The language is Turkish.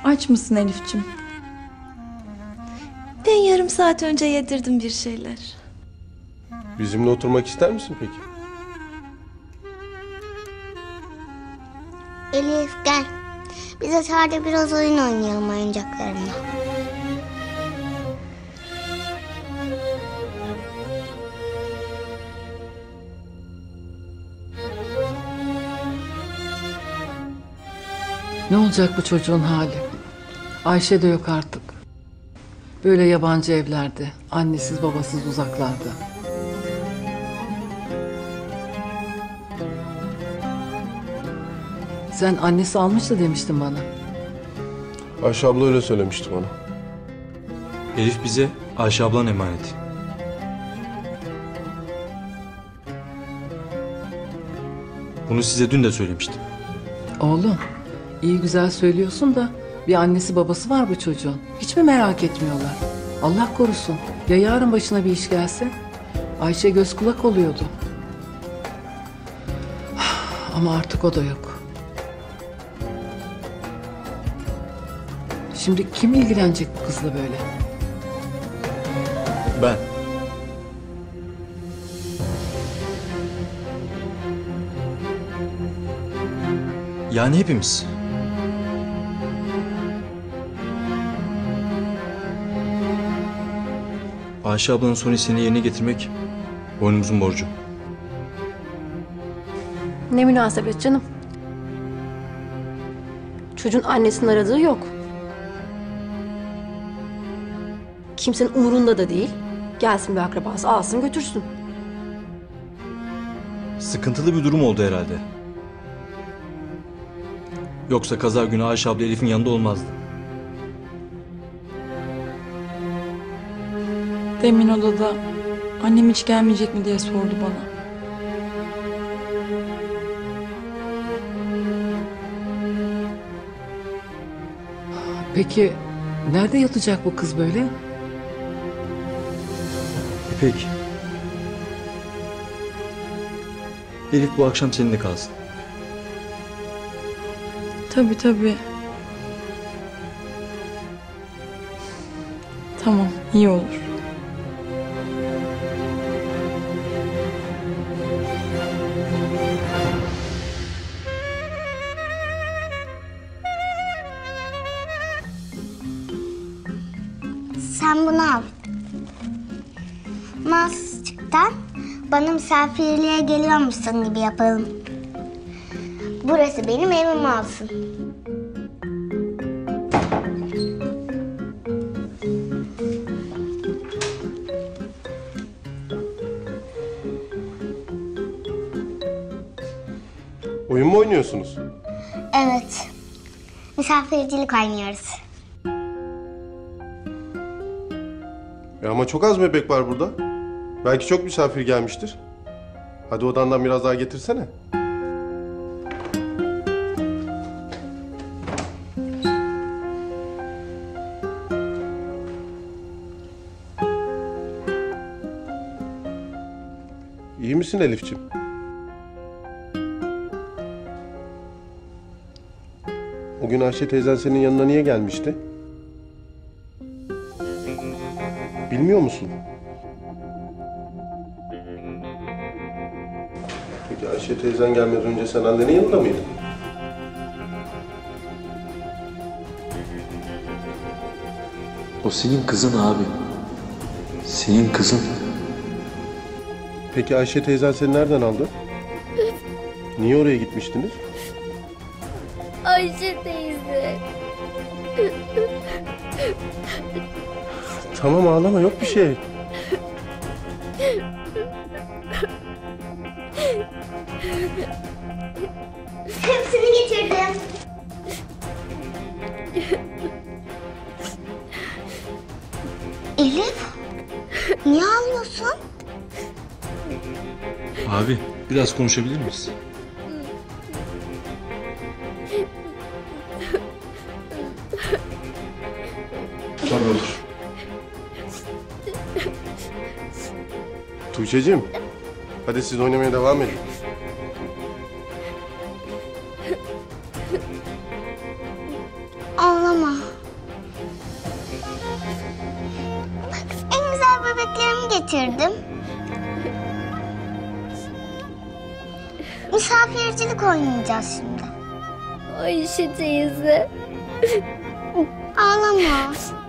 Aç mısın Elif'ciğim? Ben yarım saat önce yedirdim bir şeyler. Bizimle oturmak ister misin peki? Elif gel. Biz dışarıda biraz oyun oynayalım oyuncaklarımla. Ne olacak bu çocuğun hali? Ayşe de yok artık. Böyle yabancı evlerde, annesiz babasız uzaklarda. Sen annesi almıştı demiştin bana. Ayşe abla öyle söylemişti bana. Elif bize Ayşe ablan emanet. Bunu size dün de söylemiştim. Oğlum, iyi güzel söylüyorsun da bir annesi babası var bu çocuğun. Hiç mi merak etmiyorlar? Allah korusun. Ya yarın başına bir iş gelse? Ayşe göz kulak oluyordu. Ama artık o da yok. Şimdi kim ilgilenecek bu kızla böyle? Ben. Yani hepimiz. Ayşe ablanın son isteğini yerine getirmek boynumuzun borcu. Ne münasebet canım. Çocuğun annesinin aradığı yok. Kimsenin umurunda da değil. Gelsin bir akrabası alsın götürsün. Sıkıntılı bir durum oldu herhalde. Yoksa kaza günü Ayşe abla Elif'in yanında olmazdı. Demin odada annem hiç gelmeyecek mi diye sordu bana. Peki nerede yatacak bu kız böyle? İpek. Elif bu akşam seninle kalsın. Tabii tabii. Tamam, iyi olur. Sen bunu al. Masçıktan bana misafirliğe geliyormuşsun gibi yapalım. Burası benim evim olsun. Oyun mu oynuyorsunuz? Evet. Misafircilik oynuyoruz. Ama çok az bebek var burada. Belki çok misafir gelmiştir. Hadi odandan biraz daha getirsene. İyi misin Elif'ciğim? O gün Ayşe teyzen senin yanına niye gelmişti? Bilmiyor musun? Peki Ayşe teyzen gelmeden önce sen annenin yanında mıydın? O senin kızın abi. Senin kızın. Peki Ayşe teyzen seni nereden aldı? Niye oraya gitmiştiniz? Ayşe teyze. Tamam ağlama, yok bir şey. Hepsini getirdim. Elif, niye ağlıyorsun? Abi biraz konuşabilir miyiz? Tabii olur. Tuğçe'cim, hadi siz oynamaya devam edin. Ağlama. bebeklerimi getirdim. Misafircilik oynayacağız şimdi. Ayşe teyze. Ağlama.